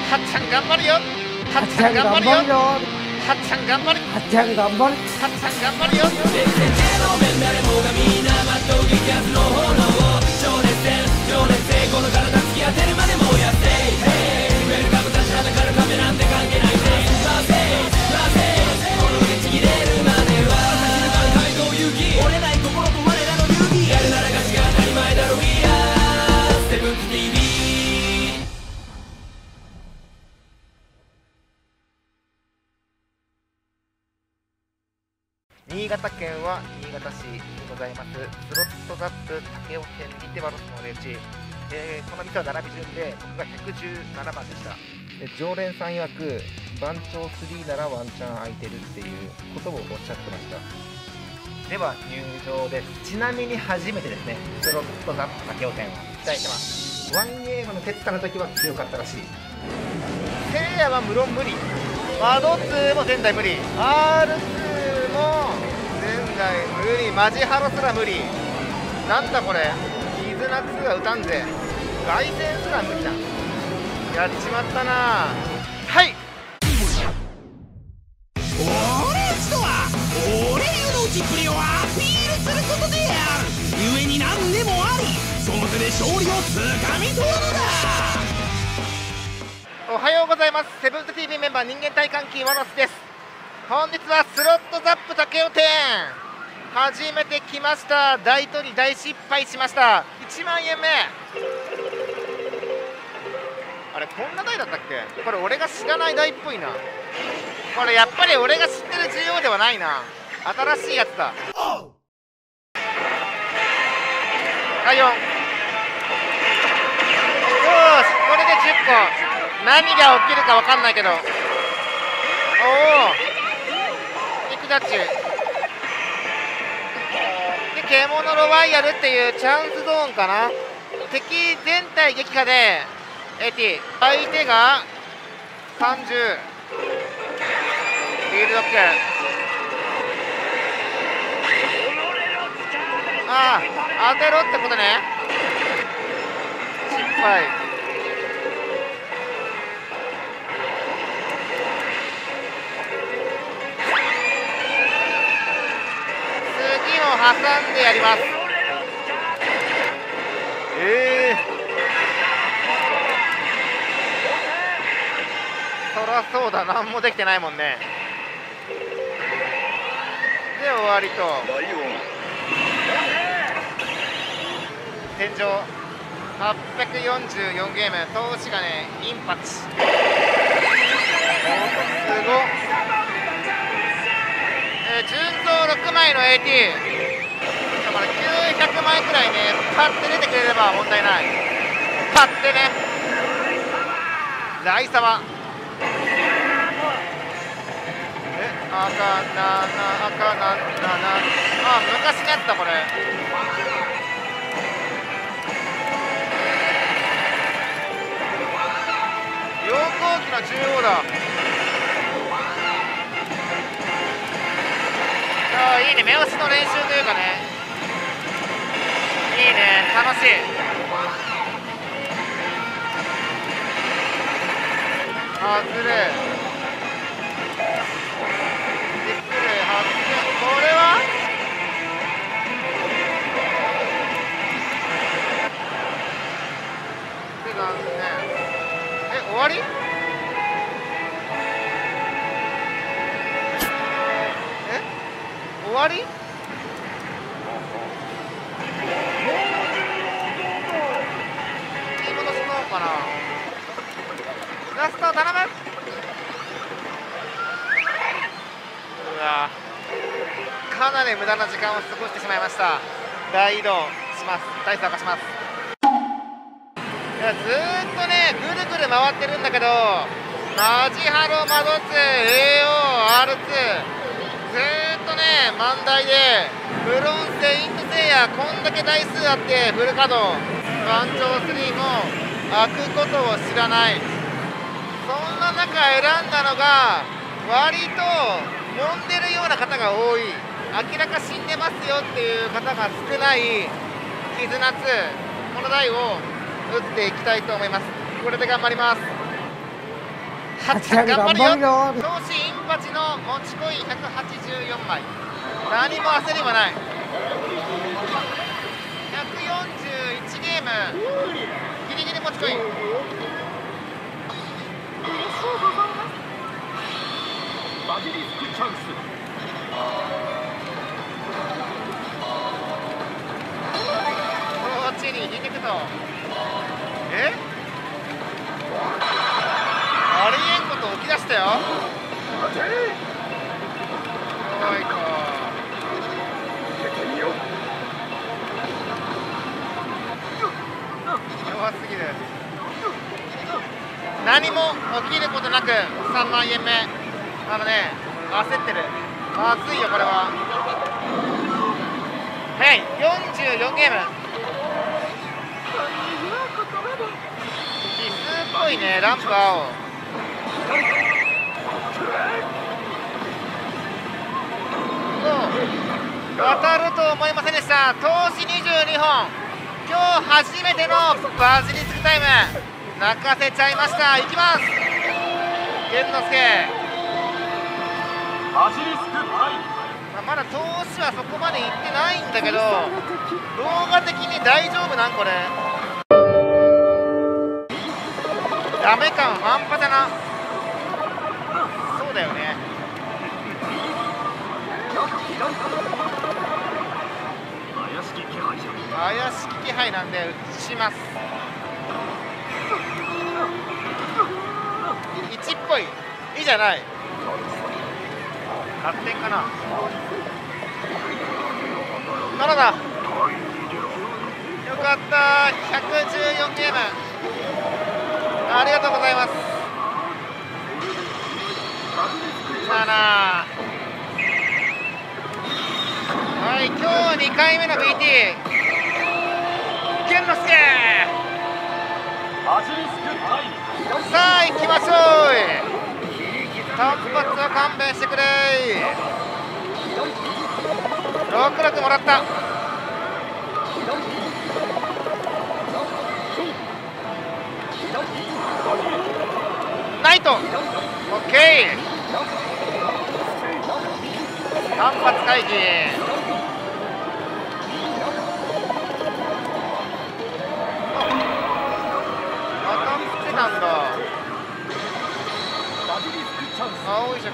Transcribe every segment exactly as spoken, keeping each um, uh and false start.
はっちゃん頑張るよ。はっちゃん頑張るよ。はっちゃん頑張る。 はっちゃん頑張る。 はっちゃん頑張るよ。 全の面誰もがみんな全う激アツの炎。情熱戦情熱性この体突き当てるまでもやって。ウェルカム立ちはだかる壁なんて関係ないぜ。マセイマセイこの腕ちぎれるまでは街道勇気折れない心と我らの流儀。やるならガチが当たり前だろ。 We are セブンティービー。 新潟県は新潟市にございますスロットザップ武雄店にてバロスのレジ、えー、この店は並び順で僕がひゃくじゅうななばんでした。で常連さん曰く番長スリーならワンチャン空いてるっていうことをおっしゃってました。では入場です。ちなみに初めてですね、スロットザップ武雄店を期待してます。ワンゲームのテッタの時は強かったらしい。せいやは無論無理、ワドツーも前代無理、 アールツー も前代無理、マジハロすら無理。なんだこれ、絆ツーが打たんぜ、凱旋すら無理だ。やっちまったな。はい、 俺一度は俺流の打ちっぷりをアピールすることである。故に何でもあり、その手で勝利をつかみ取るのだ。 おはようございます。セブンティーティービーメンバー人間体感キーワロスです。本日はスロットザップ武雄店初めて来ました。大取り大失敗しました。いちまんえんめ、あれこんな台だったっけ。これ俺が知らない台っぽいな。これやっぱり俺が知ってる需要ではないな、新しいやつだ。ライオン、よーし、これでじゅっこ。何が起きるか分かんないけど、おおビッグダッチで獣ロワイヤルっていうチャンスゾーンかな。敵全体撃破でエティ、相手がさんじゅう、リールドック、ああ当てろってことね。失敗。次も挟んでやります。ええー、そらそうだ、何もできてないもんね。で終わりと天井はっぴゃくよんじゅうよんゲーム、投資がねインパチ、すごっ、えー、純増ろくまいの エーティー だからきゅうひゃくまいくらいねパッて出てくれれば問題ない。パッてね、ライサワ、え赤なな赤ななな、あ昔のやつだこれ。陽光機の中央だ。ああいいね、目押しの練習というかね、いいね、楽しい。あずれびっくり、はっぴゃく、これはって感じね。え終わり？え終わり？言い戻すのかな。ラスト頼む。うわかなり無駄な時間を過ごしてしまいました。大移動します。大参加します。いやずーっとねぐるぐる回ってるんだけど、マジハロマドツー エーオーアールツー ずーっとね満台で、ブロンセイントセイヤこんだけ台数あってフル稼働、番長スリーも開くことを知らない。そんな中選んだのが割と揉んでるような方が多い、明らか死んでますよっていう方が少ない絆ツー、この台を打っていきたいと思います。これで頑張ります。 はっちゃん頑張るよ。 頑張るよ。 投資インパチの持ちコインひゃくはちじゅうよんまい、何も焦りもない。ひゃくよんじゅういちゲーム、ギリギリ持ちコイン。 バジリスクチャンス。 こっちに引いていくと、えありえんこと起き出したよ。おいか弱すぎる。何も起きることなくさんまんえんめ。あのね、焦ってる。まずいよこれは。早い。よんじゅうよんゲーム。奇数っぽいね。ランプ青。当たると思いませんでした。投資にじゅうにほん。今日初めてのバジリスクタイム。泣かせちゃいました。いきます。玄之介。 バジリスクタイム。 まあ、まだ投資はそこまでいってないんだけど、動画的に大丈夫なんこれ。ダメ感半端だな。そうだよね。 怪しき気配じゃ。 怪しき気配なんで打ちます。いちっぽい。いいじゃない。発展かな。ならだ。よかった。ひゃくじゅうよんゲーム。ありがとうございます。さあな。はい、今日にかいめの ビーティー。玄之介。 バジリスクタイム。 さあ行きましょう。単発は勘弁してくれ。ろくろくもらった。ナイト。オッケー。単発会議。また見つけたんだ。青い色。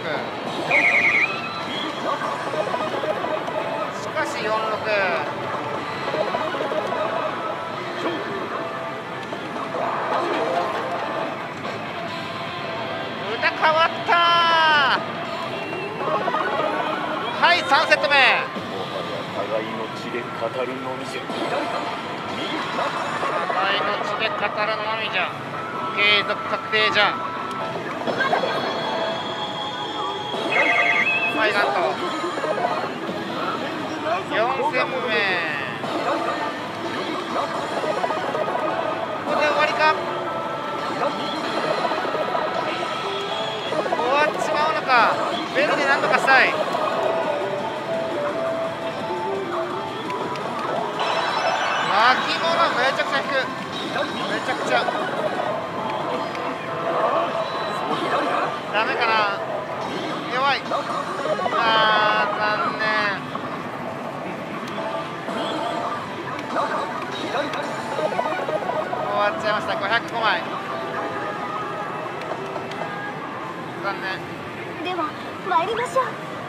しかしよんろく。歌変わった。はい、さんセット目。 互いの血で語るのみじゃ。 互いの血で語るのみじゃ。継続確定じゃ。はい、なんとよん戦目。ここで終わりか。終わっちまうのか。ベルで何とかしたい。巻物めちゃくちゃ引く。めちゃくちゃダメかな。弱い。あー、残念。終わっちゃいました。ごひゃくごまい。残念。 では参りましょう。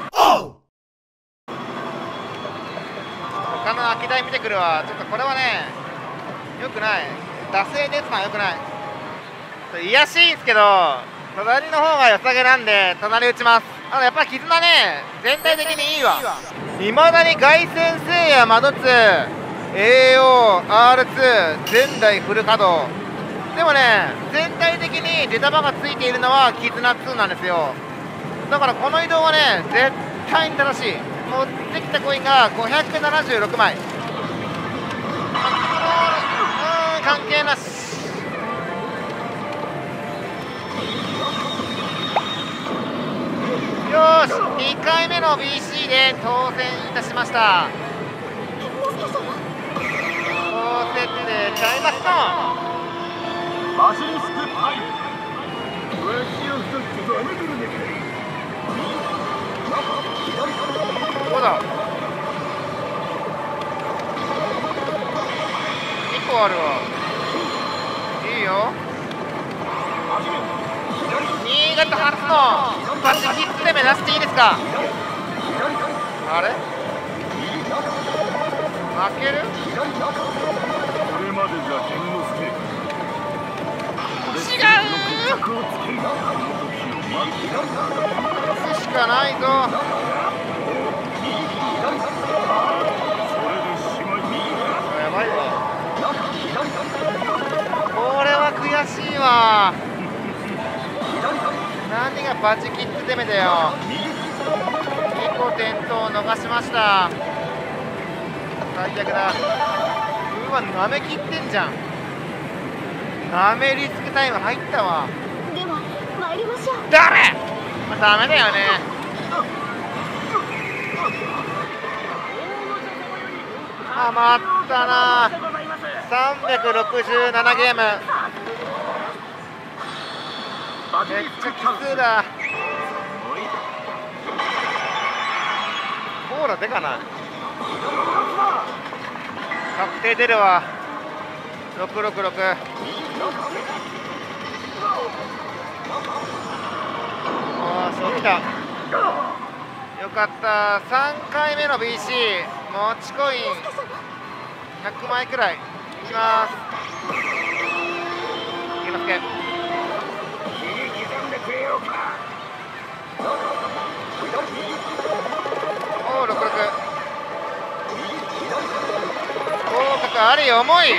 他の空き台見てくるわ。ちょっとこれはね、よくない。惰性デスマンよくない。いやしいんすけど、隣の方が良さげなんで隣打ちます。あのやっぱり絆ね、全体的にいいわ。いまだに凱旋聖夜窓ツー エーオーアールツー 全台フル稼働でもね、全体的に出玉がついているのは絆ツーなんですよ。だからこの移動はね、絶対に正しい。持ってきたコインがごひゃくななじゅうろくまい。うーん、関係なし。よーし、にかいめの ビーシー で当選いたしました。当選でちゃいますの。 バジリスクタイム。 ト初のバチキッズで目指していいですか。あれ負ける。 これまでじゃ剣之助。 違う。打つしかないぞ。やばいわ。これは悔しいわ。何がバチキッズ攻めだよ。にこ転倒を逃しました。最悪だ。うわ、なめきってんじゃん。なめリスクタイム入ったわ。 では参りましょう。 ダメ、まあ、ダメだよね。余ったな。さんびゃくろくじゅうななゲーム。めっちゃ奇数だ。コーラでかない。確定出るわ。ろくろくろく。ああ、そうきた。よかった。さんかいめの ビーシー 持ちコインひゃくまいくらいいきます。いきますけ。おお、ろくろく。合格あれ、重い。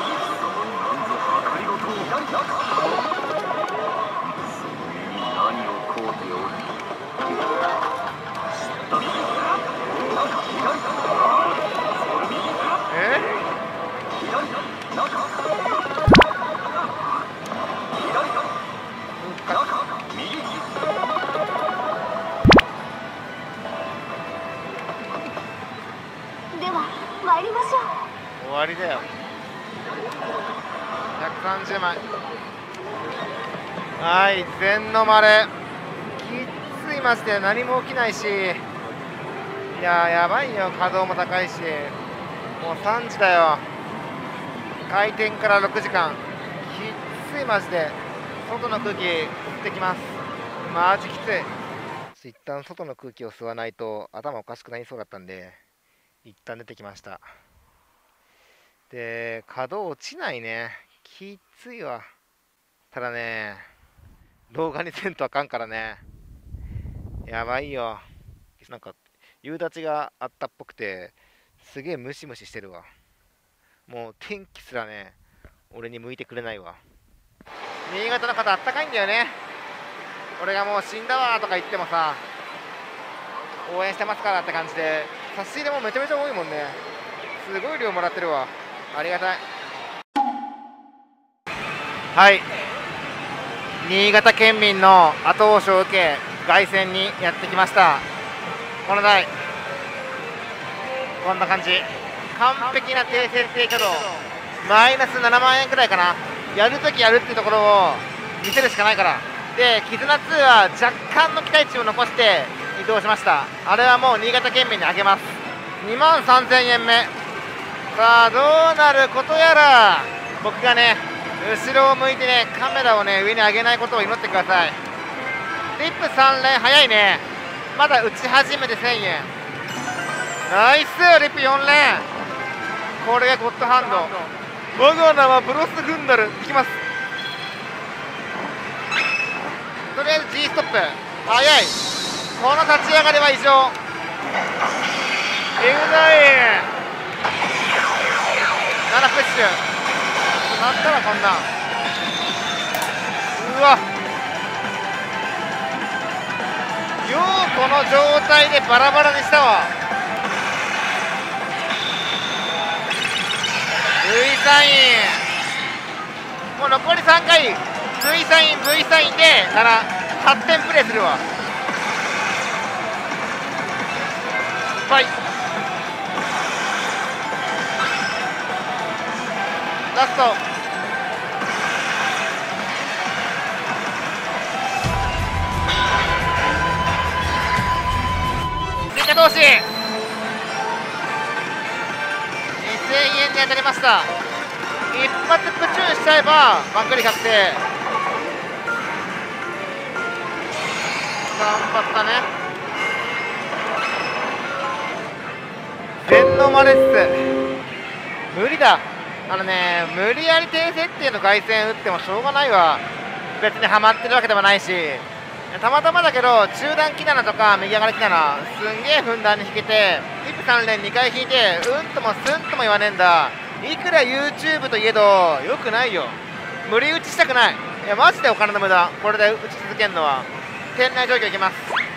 え？ では参りましょう。 終わりだよ。ひゃくさんじゅうまい。はい、全の丸。きついマジで何も起きないし、いやーやばいよ。稼働も高いし、もうさんじだよ。開店からろくじかん。きついマジで。外の空気吸ってきます。マジきつい。一旦外の空気を吸わないと頭おかしくなりそうだったんで、一旦出てきました。で、稼働落ちないね。きついわ。ただね、動画にせんとあかんからね。やばいよ。なんか夕立があったっぽくて、すげえムシムシしてるわ。もう天気すらね、俺に向いてくれないわ。新潟の方あったかいんだよね。俺がもう死んだわとか言ってもさ、応援してますからって感じで、差し入れもめちゃめちゃ多いもんね。すごい量もらってるわ。ありがたい。はい、新潟県民の後押しを受け凱旋にやってきました。この台こんな感じ。完璧な低設定稼働、マイナスななまんえんくらいかな。やるときやるっていうところを見せるしかないから。で、絆ツーは若干の期待値を残して移動しました。あれはもう新潟県民にあげます。にまんさんぜんえんめ。さあどうなることやら。僕がね後ろを向いてねカメラをね上に上げないことを祈ってください。リップさん連早いね。まだ打ち始めてせんえん。ナイスリップよん連。これがゴッドハンド。我が名はブロスフンダル。いきます。とりあえず G ストップ早い。この立ち上がりは異常。エグザイななプッシュなったらこんなん。うわようこの状態でバラバラにしたわ。 V サインもう残りさんかい。 V サイン V サインでななはってんプレイするわ。失敗。ラスト追加投資にせんえんで当たりました。一発プチューンしちゃえばバックリ確定。 発だね。電脳マレッス無理だ。あのね、無理やり低設定の外線打ってもしょうがないわ。別にハマってるわけでもないし、たまたまだけど中段キナナとか右上がりキナナすんげえふんだんに弾けて、いっぷさん連にかい弾いてうんともすんとも言わねえんだ。いくら YouTube といえどよくないよ。無理打ちしたくない。いやマジでお金の無駄。これで打ち続けるのは。店内状況いきます。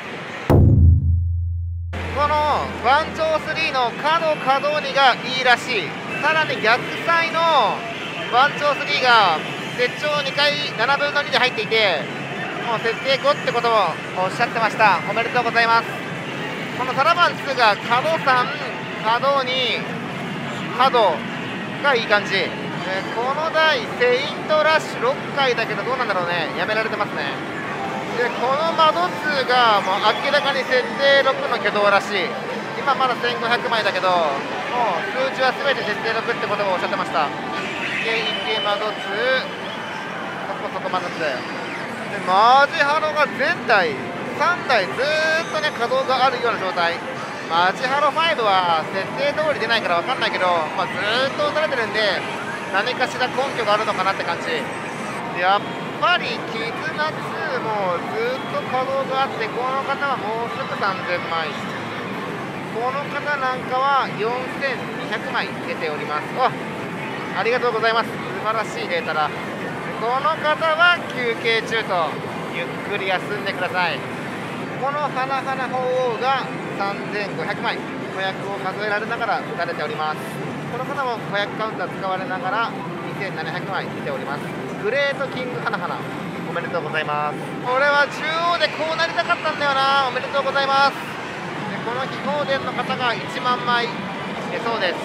この番長スリーの角角にがいいらしい。さらに逆サイの番長スリーが設長にかいななぶんのにで入っていて、もう設定ごってことをおっしゃってました。おめでとうございます。このタラバンツーが角さん角に角がいい感じ。えー、この台セイントラッシュろっかいだけどどうなんだろうね。やめられてますね。でこの窓数がもう明らかに設定ろくの挙動らしい。今まだせんごひゃくまいだけど、もう数字は全て設定ろくってことをおっしゃってました。で池窓数そこそこ窓数でマジハロが全体さんだいずーっとね稼働があるような状態。マジハロファイブは設定通り出ないから分かんないけど、まあ、ずーっと打たれてるんで何かしら根拠があるのかなって感じで、やっぱりキズナツーもずっと稼働があって、この方はもうすぐさんぜんまい、この方なんかはよんせんにひゃくまい出ております。あ、ありがとうございます。素晴らしいデータだ。この方は休憩中とゆっくり休んでください。この花々鳳凰がさんぜんごひゃくまい、子役を数えられながら打たれております。この方も子役カウンター使われながらにせんななひゃくまい出ております。グレートキング花々おめでとうございます。俺は中央でこうなりたかったんだよな。おめでとうございます。でこの日放電の方がいちまんまい出そうです。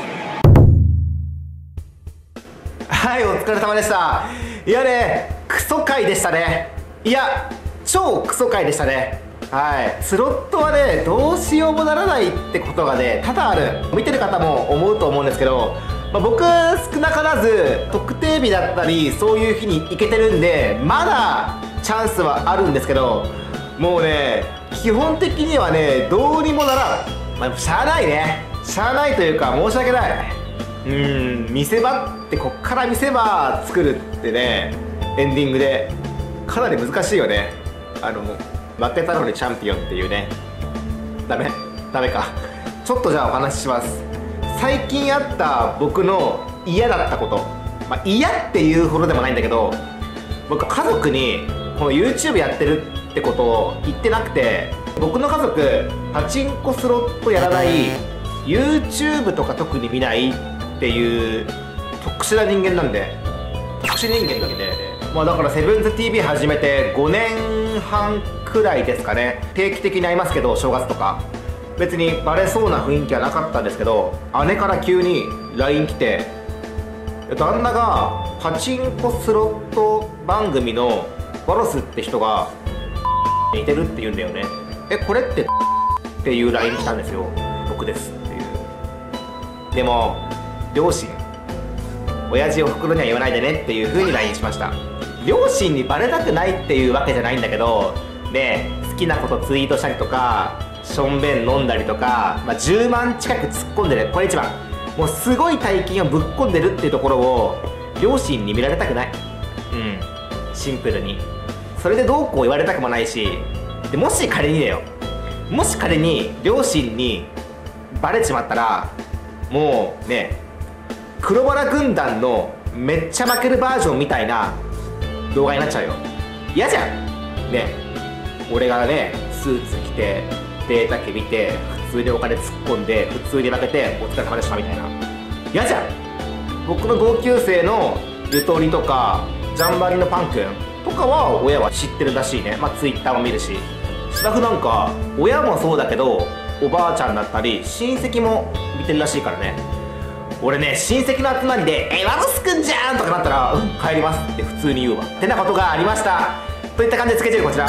はい、お疲れ様でした。いやね、クソ回でしたね。いや、超クソ回でしたね。はい、スロットはね、どうしようもならないってことがね、多々ある。見てる方も思うと思うんですけど、まあ、僕、少なからず特定日だったりそういう日に行けてるんで、まだチャンスはあるんですけど、もうね、基本的にはね、どうにもならん。まあ、しゃあないね。しゃあないというか、申し訳ない。うーん、見せ場ってこっから見せ場作るってね、エンディングでかなり難しいよね。あの負けたのにチャンピオンっていうね。ダメダメか。ちょっとじゃあお話しします。最近あった僕の嫌だったこと、まあ、嫌っていうほどでもないんだけど、僕家族にこの YouTube やってるってことを言ってなくて、僕の家族パチンコスロットやらない、 YouTube とか特に見ないっていう特殊な人間なんで、特殊人間なんで、まあだからセブンズ ティービー 始めてごねんはんくらいですかね。定期的に会いますけど、正月とか別にバレそうな雰囲気はなかったんですけど、姉から急に ライン 来て、旦那がパチンコスロット番組のバロスって人が似てるって言うんだよね。え、これってっていう ライン 来たんですよ。僕ですっていう。でも両親、親父を袋には言わないでねっていう風に ライン しました。両親にバレたくないっていうわけじゃないんだけどね、好きなことツイートしたりとか、しょんべん飲んだりとか、まあ、じゅうまん近く突っ込んでる、これ一番もうすごい大金をぶっ込んでるっていうところを両親に見られたくない。うん、シンプルに。それでどうこう言われたくもないし、でもし仮にだよ、もし仮に両親にバレちまったら、もうね、黒バラ軍団のめっちゃ負けるバージョンみたいな動画になっちゃうよ。嫌じゃんね。俺がねスーツ着てデータ機見て普通にお金突っ込んで普通に負けてお疲れ様でしたみたいな。嫌じゃん。僕の同級生のゆとりとかジャンバリのパン君とかは親は知ってるらしいね。まあツイッターも見るし、芝生なんか親もそうだけどおばあちゃんだったり親戚も見てるらしいからね。俺ね、親戚の集まりで「え、ワロスくんじゃん!」とかなったら「うん、帰ります」って普通に言うわってなことがありました。といった感じでスケジュールこちら。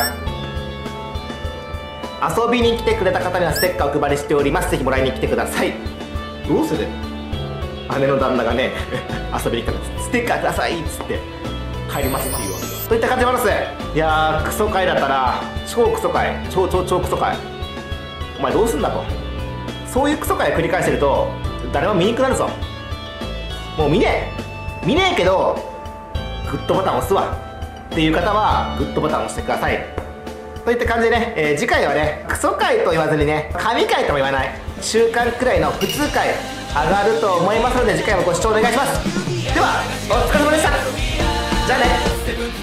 遊びに来てくれた方にはステッカーをお配りしております。ぜひもらいに来てください。どうする？姉の旦那がね遊びに来たら「ステッカーください」っつって帰りますっていうといった感じでございます。いやークソ回だったな。超クソ回、超超超クソ回。お前どうすんだと。そういうクソ回を繰り返してると誰も見にくくなるぞ。もう見ねえ見ねえけどグッドボタン押すわっていう方はグッドボタンを押してくださいといった感じでね、えー、次回はねクソ回と言わずにね神回とも言わない中間くらいの普通回上がると思いますので次回もご視聴お願いします。ではお疲れ様でした。じゃあね。